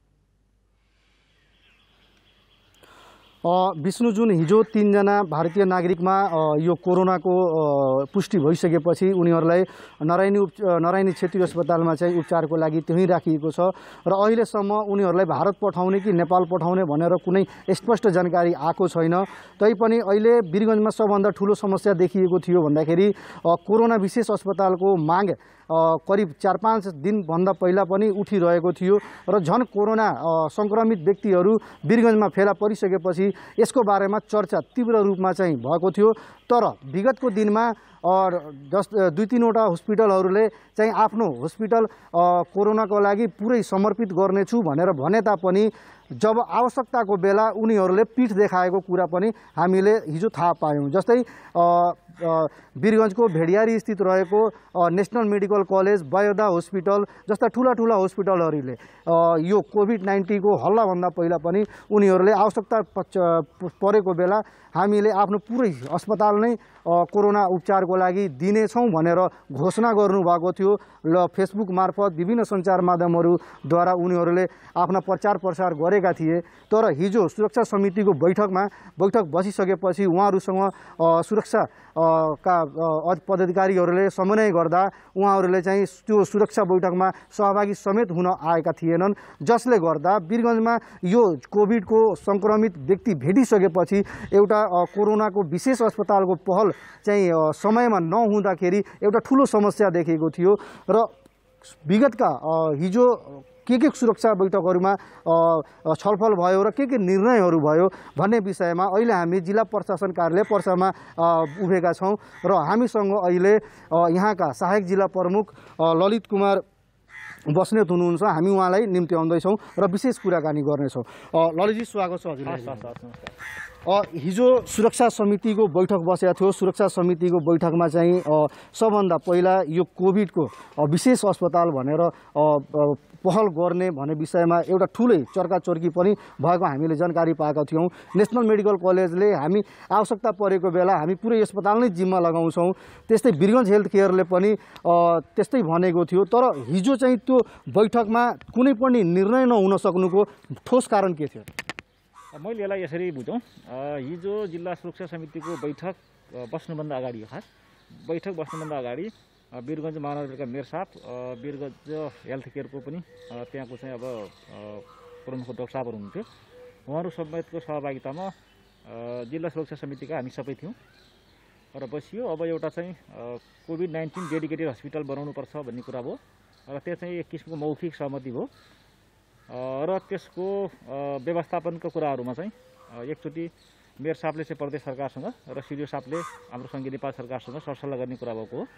विष्णु, जुन हिजो 3 जना भारतीय नागरिकमा यो कोरोनाको पुष्टि भइसकेपछि उनीहरूलाई नारायणी क्षेत्रीय अस्पतालमा चाहिँ उपचारको लागि त्यहीँ राखिएको छ र अहिलेसम्म उनीहरूलाई भारत पठाउने कि नेपाल पठाउने भनेर कुनै स्पष्ट जानकारी आएको छैन। तैपनि अहिले वीरगञ्जमा सबभन्दा ठुलो समस्या देखिएको थियो भन्दाखेरि कोरोना विशेष अस्पतालको माग करिब 4-5 दिनभन्दा पहिला पनि उठिरहेको थियो र झन् कोरोना संक्रमित व्यक्तिहरू वीरगञ्जमा फेला परिसकेपछि यसको बारेमा चर्चा तीव्र रूपमा चाहिँ भएको थियो। तर विगतको दिनमा 2-3वटा हस्पिटलहरूले चाहिँ आफ्नो हस्पिटल कोरोनाको लागि पुरै समर्पित गर्नेछु भनेर भने तापनि जब आवश्यकताको बेला उनीहरूले पीठ देखाएको कुरा पनि हामीले हिजो थाहा पायौँ। जस्तै वीरगञ्जको भेडियारी स्थित रहेको national medical college, Bayoda hospital जस्ता ठुला हस्पिटलहरूले यो कोभिड-19 को हल्लाभन्दा पहिला पनि उनीहरूले आवश्यकता परेको बेला हामीले आफ्नो पुरै अस्पताल नै कोरोना उपचारको लागि दिनेछौँ भनेर घोषणा गर्नुभएको थियो र फेसबुक मार्फत विभिन्न सञ्चार माध्यमहरूद्वारा उनीहरूले आफ्ना प्रचार प्रसार गरेका थिए। तर हिजो सुरक्षा समितिको बैठक बसिसकेपछि उहाँहरूसँग सुरक्षा का पदाधिकारीहरूले समन्वय गर्दा उहाँहरूले चाहिँ त्यो सुरक्षा बैठकमा सहभागी समेत हुन आएका थिएनन्, जसले गर्दा वीरगञ्जमा यो कोभिडको संक्रमित व्यक्ति भेटिसकेपछि एउटा कोरोनाको विशेष अस्पताल प्रकारको पहल चाहिँ समयमा नहुँदाखेरि एउटा ठुलो समस्या देखेको थियो र विगतका हिजो के सुरक्षा बैठकहरूमा छलफल भयो र के निर्णयहरू भयो भन्ने विषयमा अहिले हामी जिल्ला प्रशासन कार्यालय पर्सामा उभेका छौँ र हामीसँग अहिले यहाँका सहायक जिल्ला प्रमुख ललित कुमार बस्नेत हुनुहुन्छ। हामी उहाँलाई निम्ति आउँदैछौँ र विशेष कुराकानी गर्नेछौँ। ललितजी स्वागत छ हजुर। हिजो सुरक्षा समितिको बैठक बसेको थियो। सुरक्षा समितिको बैठकमा चाहिँ सबभन्दा पहिला यो कोभिडको विशेष अस्पताल भनेर पहल गर्ने भन्ने विषयमा एउटा ठुलै चर्काचर्की पनि भएको हामीले जानकारी पाएका थियौँ। नेसनल मेडिकल कलेजले हामी आवश्यकता परेको बेला हामी पुरै अस्पताल नै जिम्मा लगाउँछौँ, त्यस्तै वीरगञ्ज हेल्थ केयरले पनि त्यस्तै भनेको थियो। तर हिजो चाहिँ त्यो बैठकमा कुनै पनि निर्णय नहुन सक्नुको ठोस कारण के थियो? मैले यसलाई यसरी बुझौँ, हिजो जिल्ला सुरक्षा समितिको बैठक बस्नुभन्दा अगाडि बैठक बस्नुभन्दा अगाडि वीरगञ्ज महानगरपालिका मेयर साहब, वीरगञ्ज हेल्थ केयरको पनि त्यहाँको चाहिँ अब प्रमुख डाक्टर साहबहरू हुनुहुन्थ्यो। उहाँहरू समेतको सहभागितामा जिल्ला सुरक्षा समितिका हामी सबै थियौँ र बसियो। अब एउटा चाहिँ कोभिड-19 डेडिकेटेड हस्पिटल बनाउनुपर्छ भन्ने कुरा भयो र त्यो चाहिँ एक किसिमको मौखिक सहमति भयो र त्यसको व्यवस्थापनको कुराहरूमा चाहिँ एकचोटि मेयर साहबले चाहिँ प्रदेश सरकारसँग र सिडिओ साहबले हाम्रो सङ्घीय नेपाल सरकारसँग सरसल्लाह गर्ने कुरा भएको हो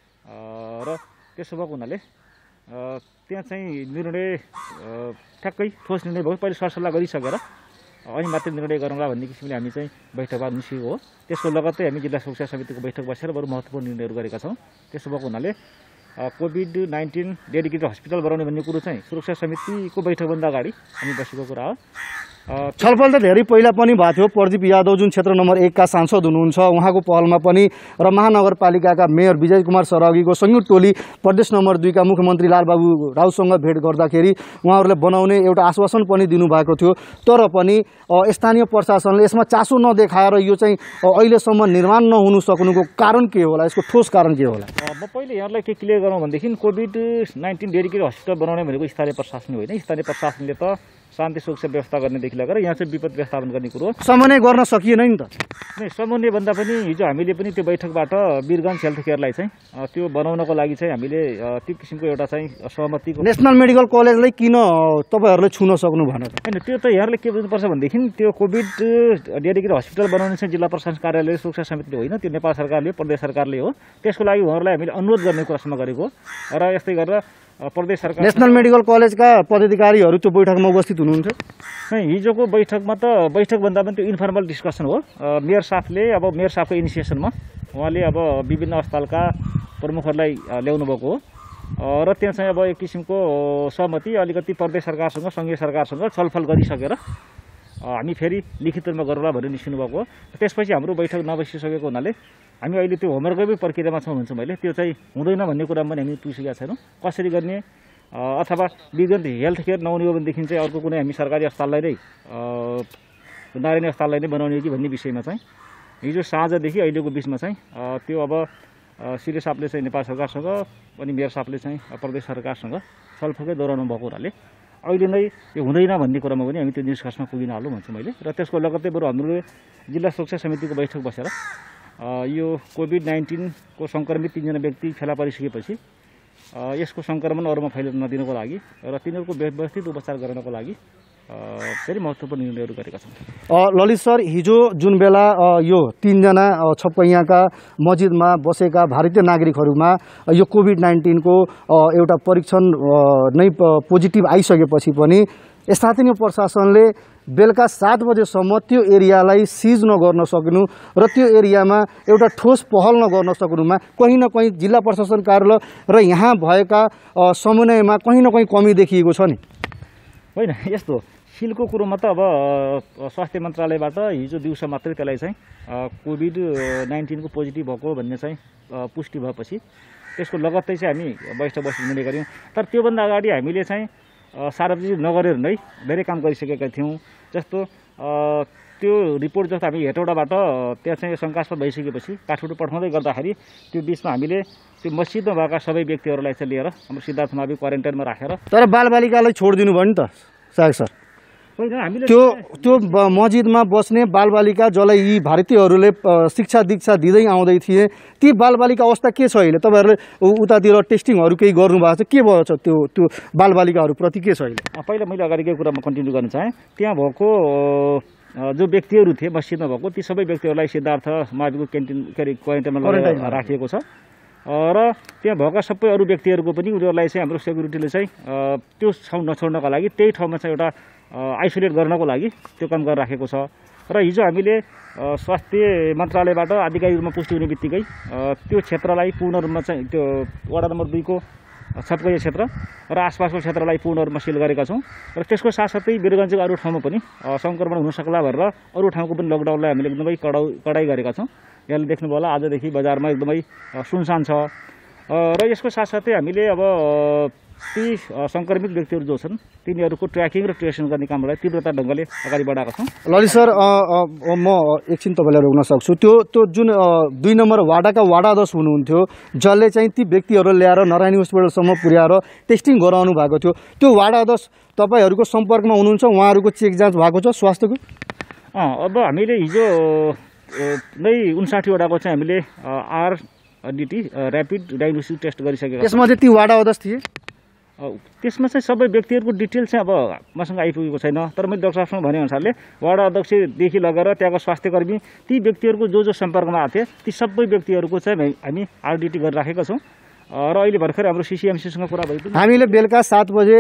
र त्यसो भएको हुनाले त्यहाँ चाहिँ निर्णय ठ्याक्कै ठोस निर्णय भयो। पहिले सरसल्लाह गरिसकेर अनि मात्रै निर्णय गरौँला भन्ने किसिमले हामी चाहिँ बैठकबाट निस्केको हो। त्यसको लगत्तै हामी जिल्ला सुरक्षा समितिको बैठक बसेर बरु महत्त्वपूर्ण निर्णयहरू गरेका छौँ। त्यसो भएको हुनाले कोभिड-19 डेडिकेटेड हस्पिटल बनाउने भन्ने कुरो चाहिँ सुरक्षा समितिको बैठकभन्दा अगाडि हामी बसेको कुरा हो। छलफल त धेरै पहिला पनि भएको थियो। प्रदीप यादव जुन क्षेत्र नम्बर 1 का सांसद हुनुहुन्छ, उहाँको पहलमा पनि र महानगरपालिकाका मेयर विजय कुमार सरअघिको संयुक्त टोली प्रदेश नम्बर 2 का मुख्यमन्त्री लालबाबु राउतसँग भेट गर्दाखेरि उहाँहरूले बनाउने एउटा आश्वासन पनि दिनुभएको थियो। तर पनि स्थानीय प्रशासनले यसमा चासो नदेखाएर यो चाहिँ अहिलेसम्म निर्माण नहुनु सक्नुको कारण के होला? यसको ठोस कारण के होला? म पहिले यहाँलाई के क्लियर गरौँ भनेदेखि कोभिड-19 डेडिकेटेड हस्पिटल बनाउने भनेको स्थानीय प्रशासन होइन। स्थानीय प्रशासनले त शान्ति सुरक्षा व्यवस्था गर्नेदेखि लगेर यहाँ चाहिँ विपद व्यवस्थापन गर्ने कुरो समन्वय गर्न सकिएन नि त। समन्वय भन्दा पनि हिजो हामीले पनि त्यो बैठकबाट वीरगञ्ज हेल्थ केयरलाई चाहिँ त्यो बनाउनको लागि चाहिँ हामीले त्यो किसिमको एउटा चाहिँ सहमतिको नेसनल मेडिकल कलेजलाई किन तपाईँहरूले छुन सक्नु भनेर? होइन, त्यो त यहाँले के बुझ्नुपर्छ भनेदेखि त्यो कोभिड डेडिकेटेड हस्पिटल बनाउने चाहिँ जिल्ला प्रशासन कार्यालय सुरक्षा समितिले होइन, त्यो नेपाल सरकारले प्रदेश सरकारले हो। त्यसको लागि उहाँहरूलाई हामीले अनुरोध गर्ने कुरासम्म गरेको र यस्तै गरेर प्रदेश सरकार नेसनल मेडिकल कलेजका पदाधिकारीहरू त्यो बैठकमा उपस्थित हुनुहुन्थ्यो। हिजोको बैठकमा त बैठकभन्दा पनि त्यो इन्फर्मल डिस्कसन हो। मेयर साहबको इनिसिएसनमा उहाँले अब विभिन्न अस्पतालका प्रमुखहरूलाई ल्याउनु भएको हो र त्यहाँ चाहिँ अब एक किसिमको सहमति अलिकति प्रदेश सरकारसँग सङ्घीय सरकारसँग छलफल गरिसकेर हामी फेरि लिखित रूपमा गरौँला भनेर निस्किनु भएको हो। त्यसपछि हाम्रो बैठक नबसिसकेको हुनाले हामी अहिले त्यो होमवर्ककै प्रक्रियामा छौँ भन्छु मैले। त्यो चाहिँ हुँदैन भन्ने कुरामा पनि हामी पुगिसकेका छैनौँ। कसरी गर्ने अथवा वीरगञ्ज हेल्थ केयर नहुने हो भनेदेखि चाहिँ अर्को कुनै हामी सरकारी अस्पताललाई नै नारायणी अस्पताललाई नै बनाउने कि भन्ने विषयमा चाहिँ हिजो साँझदेखि अहिलेको बिचमा चाहिँ त्यो अब सिडिओ साहबले चाहिँ नेपाल सरकारसँग अनि मेयर साहबले चाहिँ प्रदेश सरकारसँग छलफलकै दौरानमा भएको हुनाले अहिले नै यो हुँदैन भन्ने कुरामा पनि हामी त्यो निष्कर्षमा पुगिन हालौँ भन्छु मैले। र त्यसको लगत्तै बरु हाम्रो जिल्ला सुरक्षा समितिको बैठक बसेर यो कोभिड-19 को सङ्क्रमित 3 जना व्यक्ति फेला परिसकेपछि यसको सङ्क्रमण अरूमा फैलिन नदिनको लागि र तिनीहरूको व्यवस्थित उपचार गर्नको लागि फेरि महत्त्वपूर्ण निर्णयहरू गरेका छौँ। ललित सर, हिजो जुन बेला यो 3 जना छपैयाँका मस्जिदमा बसेका भारतीय नागरिकहरूमा यो कोभिड-19 को एउटा परीक्षण नै पोजिटिभ आइसकेपछि पनि स्थानीय प्रशासनले बेलुका 7 बजेसम्म त्यो एरियालाई सिज नगर्न सक्नु र त्यो एरियामा एउटा ठोस पहल नगर्न सक्नुमा कहीँ न कहीँ जिल्ला प्रशासन कार्यालय र यहाँ भएका समन्वयमा कहीँ न कहीँ कमी देखिएको छ नि? होइन, यस्तो सिलको कुरोमा त अब स्वास्थ्य मन्त्रालयबाट हिजो दिउँसो मात्रै त्यसलाई चाहिँ कोभिड-19 को पोजिटिभ भएको भन्ने चाहिँ पुष्टि भएपछि त्यसको लगत्तै चाहिँ हामी बैठक बस्ने निर्णय गऱ्यौँ। तर त्योभन्दा अगाडि हामीले चाहिँ सार्वजनिक नगरेर नै धेरै काम गरिसकेका थियौँ। जस्तो त्यो रिपोर्ट जस्तो हामी हेटौडाबाट त्यहाँ चाहिँ शङ्कास्पद भइसकेपछि काठमाडौँ पठाउँदै गर्दाखेरि त्यो बिचमा हामीले त्यो मस्जिदमा भएका सबै व्यक्तिहरूलाई चाहिँ लिएर हाम्रो सिद्धार्थ मावि क्वारेन्टाइनमा राखेर तर बालबालिकालाई छोडिदिनु भयो नि त सायक सर? त्यो मस्जिदमा बस्ने बालबालिका जसलाई यी भारतीयहरूले शिक्षा दीक्षा दिँदै आउँदै थिए ती बालबालिका अवस्था के छ अहिले? तपाईँहरूले उतातिर टेस्टिङहरू केही गर्नुभएको छ? के भयो छ त्यो बालबालिकाहरूप्रति के छ अहिले? पहिला मैले अगाडिकै कुरामा कन्टिन्यू गर्न चाहेँ। त्यहाँ भएको जो व्यक्तिहरू थिए मस्जिदमा भएको ती सबै व्यक्तिहरूलाई सिद्धार्थ माविको क्वारेन्टाइनमा राखिएको छ र त्यहाँ भएका सबै अरू व्यक्तिहरूको पनि उनीहरूलाई चाहिँ हाम्रो सेक्युरिटीले चाहिँ त्यो ठाउँ नछोड्नको लागि त्यही ठाउँमा चाहिँ एउटा आइसोलेट गर्नको लागि त्यो काम गरेर राखेको छ। र हिजो हामीले स्वास्थ्य मन्त्रालयबाट आधिकारिक रूपमा पुष्टि हुने बित्तिकै त्यो क्षेत्रलाई पूर्ण रूपमा चाहिँ त्यो वडा नम्बर 2 को छपकैया क्षेत्र र आसपासको क्षेत्रलाई पूर्ण रूपमा सिल गरेका छौँ। र त्यसको साथसाथै वीरगञ्जको अरू ठाउँमा पनि सङ्क्रमण हुन सक्ला भनेर अरू ठाउँको पनि लकडाउनलाई हामीले एकदमै कडाइ गरेका छौँ। यहाँले देख्नुभयो होला आजदेखि बजारमा एकदमै सुनसान छ। र यसको साथसाथै हामीले अब ती सङ्क्रमित व्यक्तिहरू जो छन् तिनीहरूको ट्र्याकिङ र ट्रेसिङ गर्ने कामलाई तीव्रता ढङ्गले अगाडि बढाएका छौँ। ललित सर, म एकछिन तपाईँलाई रोक्न सक्छु। त्यो जुन 2 नम्बर वाडाका वाडाध्यक्ष हुनुहुन्थ्यो जसले चाहिँ ती व्यक्तिहरू ल्याएर नारायणी हस्पिटलसम्म पुर्याएर टेस्टिङ गराउनु भएको थियो, त्यो वाडाध्यक्ष तपाईँहरूको सम्पर्कमा हुनुहुन्छ? उहाँहरूको चेक जाँच भएको छ स्वास्थ्यको? अब हामीले हिजो नै 59 वडाको चाहिँ हामीले RDT ऱ्यापिड डायग्नोस्टिक टेस्ट गरिसकेका छौँ। त्यसमा चाहिँ ती वाडा अध्यक्ष थिए? त्यसमा चाहिँ सबै व्यक्तिहरूको डिटेल चाहिँ अब मसँग आइपुगेको छैन। तर मैले डाक्टर साहबसँग भने अनुसारले वाडा अध्यक्षदेखि लगेर त्यहाँको स्वास्थ्यकर्मी ती व्यक्तिहरूको जो सम्पर्कमा आएको थिए ती सबै व्यक्तिहरूको चाहिँ हामी RDT गरेर राखेका छौँ। र अहिले भर्खर हाम्रो CCMCसँग कुरा भएको हामीले बेलुका 7 बजे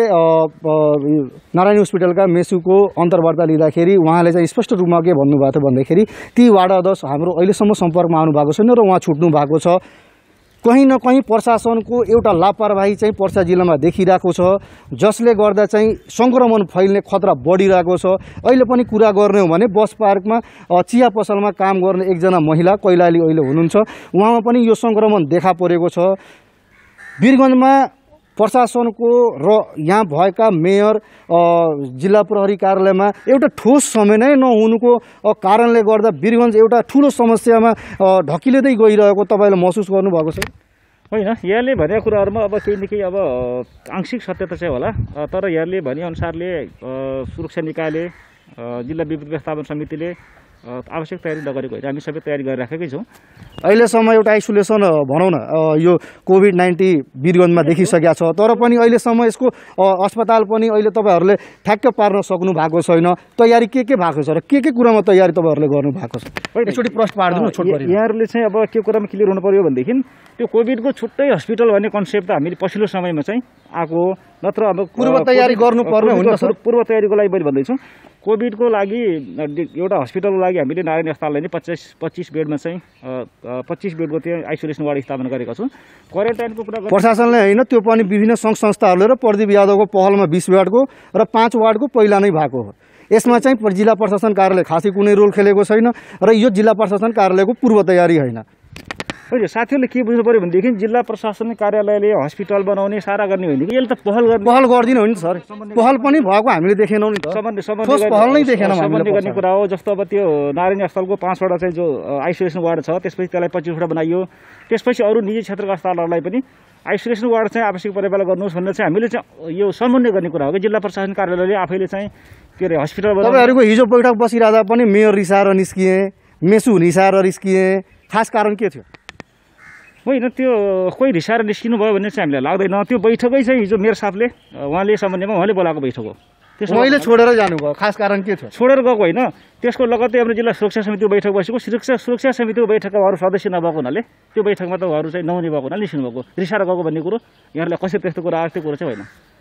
नारायणी हस्पिटलका मेसुको अन्तर्वार्ता लिँदाखेरि उहाँले चाहिँ स्पष्ट रूपमा के भन्नुभएको थियो भन्दाखेरि ती वाडा अध्यक्ष हाम्रो अहिलेसम्म सम्पर्कमा आउनु भएको छैन र उहाँ छुट्नु भएको छ। कहीँ न कहीँ प्रशासनको एउटा लापरवाही चाहिँ पर्सा जिल्लामा देखिरहेको छ, जसले गर्दा चाहिँ सङ्क्रमण फैल्ने खतरा बढिरहेको छ। अहिले पनि कुरा गर्ने हो भने बस पार्कमा चिया पसलमा काम गर्ने एकजना महिला कैलाली अहिले हुनुहुन्छ, उहाँमा पनि यो सङ्क्रमण देखा परेको छ। वीरगञ्जमा प्रशासनको र यहाँ भएका मेयर जिल्ला प्रहरी कार्यालयमा एउटा ठोस समय नै नहुनुको कारणले गर्दा वीरगञ्ज एउटा ठुलो समस्यामा ढकिलिँदै गइरहेको तपाईँले महसुस गर्नुभएको छ? होइन, यहाँले भनेका कुराहरूमा अब केही न केही अब आंशिक सत्यता चाहिँ होला। तर यहाँले भनेअनुसारले सुरक्षा निकायले जिल्ला विपद व्यवस्थापन समितिले आवश्यक तयारी नगरेको होइन, हामी सबै तयारी गरिराखेकै छौँ। अहिलेसम्म एउटा आइसोलेसन भनौँ न यो कोभिड-19 वीरगञ्जमा देखिसकेका छ, तर पनि अहिलेसम्म यसको अस्पताल पनि अहिले तपाईँहरूले ठ्याक्क पार्न सक्नु भएको छैन। तयारी के भएको छ र के कुरामा तयारी तपाईँहरूले गर्नु भएको छ? एकचोटि प्रश्न पार्दिनु छोट गरी। यहाँहरूले चाहिँ अब के कुरामा क्लियर हुनु पर्यो भनेदेखि त्यो कोभिडको छुट्टै हस्पिटल भन्ने कन्सेप्ट त हामीले पछिल्लो समयमा चाहिँ आएको, नत्र अब पूर्व तयारी गर्नुपर्ने हुन्छ सर। पूर्व तयारीको लागि मैले भन्दैछु कोभिडको लागि एउटा हस्पिटलको लागि हामीले नारायणी अस्पताललाई नै 25 बेडमा चाहिँ 25 बेडको त्यो आइसोलेसन वार्ड स्थापना गरेका छौँ। क्वारेन्टाइनको कुरा प्रशासनले होइन, त्यो पनि विभिन्न सङ्घ संस्थाहरूले र प्रदीप यादवको पहलमा 20 वार्डको र 5 वार्डको पहिला नै भएको हो। यसमा चाहिँ जिल्ला प्रशासन कार्यालय खासै कुनै रोल खेलेको छैन र यो जिल्ला प्रशासन कार्यालयको पूर्व तयारी होइन। होइन, साथीहरूले के बुझ्नु पऱ्यो भनेदेखि जिल्ला प्रशासन कार्यालयले हस्पिटल बनाउने सारा गर्ने होइन कि यसले त पहल गर्दिन हो नि सर। पहल पनि भएको हामीले देखेनौँ नि त। पहल नै देखेनौँ हामीले गर्ने कुरा हो। जस्तो अब त्यो नारायणी अस्पतालको 5 वटा चाहिँ जो आइसोलेसन वार्ड छ त्यसपछि त्यसलाई 25 वटा बनाइयो। त्यसपछि अरू निजी क्षेत्रका अस्पतालहरूलाई पनि आइसोलेसन वार्ड चाहिँ आवश्यक परे बेला गर्नुहोस् भनेर चाहिँ हामीले चाहिँ यो समन्वय गर्ने कुरा हो कि जिल्ला प्रशासन कार्यालयले आफैले चाहिँ के अरे हस्पिटल तपाईँहरूको हिजो बैठक बसिरहँदा पनि मेयर रिसाएर निस्किए, मेसु रिसाएर निस्किए, खास कारण के थियो? होइन, त्यो कोही रिसाएर निस्किनु भयो भन्ने चाहिँ हामीलाई लाग्दैन। त्यो बैठकै चाहिँ हिजो मेयर साहबले उहाँले सम्बन्धमा उहाँले बोलाएको बैठक हो। मैले छोडेर जानुभयो, खास कारण के थियो? छोडेर गएको होइन, त्यसको लगत्तै हाम्रो जिल्ला सुरक्षा समितिको बैठक बसेको। सुरक्षा समितिको बैठकका उहाँहरू सदस्य नभएको हुनाले त्यो बैठकमा त उहाँहरू चाहिँ नहुने भएको हुनाले निस्किनु भएको। रिसाएर गएको भन्ने कुरो यहाँलाई कसरी त्यस्तो कुरा आएको त्यो कुरो चाहिँ होइन।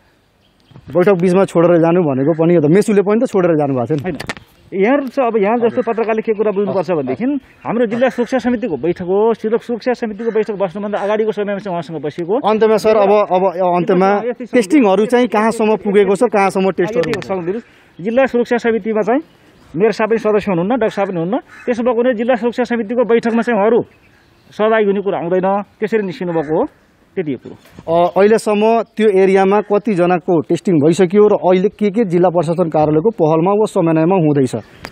बैठक बिचमा छोडेर जानु भनेको पनि मेसुले पनि त छोडेर जानुभएको छ नि। होइन, यहाँ चाहिँ अब यहाँ जस्तो पत्रकारले के कुरा बुझ्नुपर्छ भनेदेखि हाम्रो जिल्ला सुरक्षा समितिको बैठक हो। सुरक्षा समितिको बैठक बस्नुभन्दा अगाडिको समयमा चाहिँ उहाँसँग बसेको। अन्त्यमा सर अब अन्त्यमा टेस्टिङहरू चाहिँ कहाँसम्म पुगेको छ, कहाँसम्म टेस्टहरू? जिल्ला सुरक्षा समितिमा चाहिँ मेयर साहब पनि सदस्य हुनुहुन्न, डाक्टर साहब पनि हुनुहुन्न। त्यसो भएको हुनाले जिल्ला सुरक्षा समितिको बैठकमा चाहिँ उहाँहरू सहभागी हुने कुरा आउँदैन, त्यसरी निस्किनु भएको हो। त्यति हो कुरो। अहिलेसम्म त्यो एरियामा कतिजनाको टेस्टिङ भइसक्यो र अहिले के जिल्ला प्रशासन कार्यालयको पहलमा वा समन्वयमा हुँदैछ?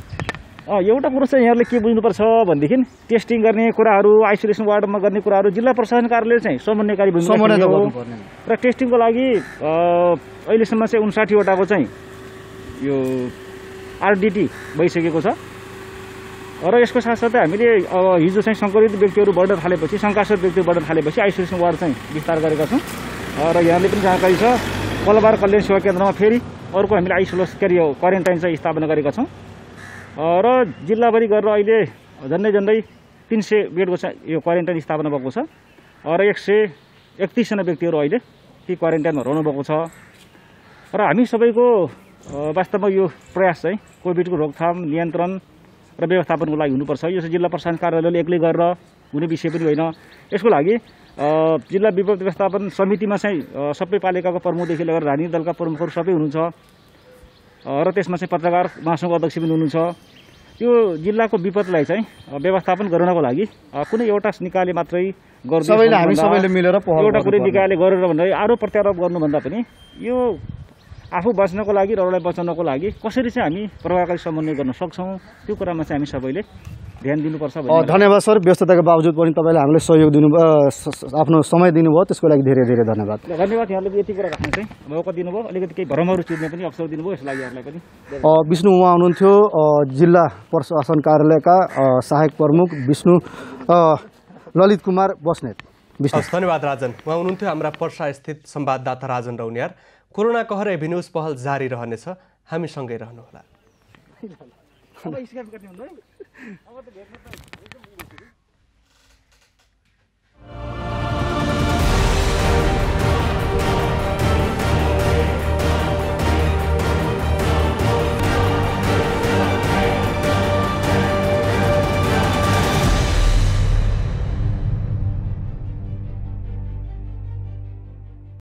एउटा कुरो चाहिँ यहाँले के बुझ्नुपर्छ भनेदेखि टेस्टिङ गर्ने कुराहरू, आइसोलेसन वार्डमा गर्ने कुराहरू जिल्ला प्रशासन कार्यालय चाहिँ समन्वयकारी भूमिका र टेस्टिङको लागि अहिलेसम्म चाहिँ 59 वटाको चाहिँ यो RDT भइसकेको छ र यसको साथसाथै हामीले अब हिजो चाहिँ सङ्क्रमित व्यक्तिहरू बढ्न थालेपछि शङ्कास्पद व्यक्तिहरू बढ्न थालेपछि आइसोलेसन वार्ड चाहिँ विस्तार गरेका छौँ र यहाँले पनि जानकारी छ कोलाबार कल्याण सेवा केन्द्रमा फेरि अर्को हामीले आइसोलेसन क्वारेन्टाइन चाहिँ स्थापना गरेका छौँ र जिल्लाभरि गरेर अहिले झन्डै 300 बेडको चाहिँ यो क्वारेन्टाइन स्थापना भएको छ र 131 जना व्यक्तिहरू अहिले ती क्वारेन्टाइनमा रहनुभएको छ र हामी सबैको वास्तवमा यो प्रयास चाहिँ कोभिडको रोकथाम नियन्त्रण र व्यवस्थापनको लागि हुनुपर्छ। यो चाहिँ जिल्ला प्रशासन कार्यालयले एक्लै गरेर हुने विषय पनि होइन। यसको लागि जिल्ला विपद व्यवस्थापन समितिमा चाहिँ सबै पालिकाको प्रमुखदेखि लिएर राजनीतिक दलका प्रमुखहरू सबै हुनुहुन्छ र त्यसमा चाहिँ पत्रकार महासङ्घको अध्यक्ष पनि हुनुहुन्छ। यो जिल्लाको विपदलाई चाहिँ व्यवस्थापन गर्नको लागि कुनै एउटा निकायले मात्रै सबैले मिलेर एउटा कुनै निकायले गरेर भनेर आरोप प्रत्यारोप गर्नुभन्दा पनि यो आफू बच्नको लागि र अरूलाई बचाउनको लागि कसरी चाहिँ हामी प्रभावकारी समन्वय गर्न सक्छौँ त्यो कुरामा चाहिँ हामी सबैले ध्यान दिनुपर्छ। धन्यवाद सर, व्यस्तताको बावजुद पनि तपाईँले हामीलाई सहयोग दिनुभयो, आफ्नो समय दिनुभयो, त्यसको लागि धेरै धेरै धन्यवाद। धन्यवाद। यहाँले यति कुरा राख्नु चाहिँ मौका दिनुभयो, अलिकति केही भ्रमहरू चिर्ने पनि अवसर दिनुभयो, यसको लागि यहाँलाई पनि। विष्णु उहाँ हुनुहुन्थ्यो जिल्ला प्रशासन कार्यालयका सहायक प्रमुख विष्णु ललित कुमार बस्नेत। धन्यवाद राजन। उहाँ हुनुहुन्थ्यो हाम्रा पर्सा स्थित संवाददाता राजन रौनियार। कोरोना कहर एभिन्यूज पहल जारी रहनेछ, हामी सँगै रहनुहोला।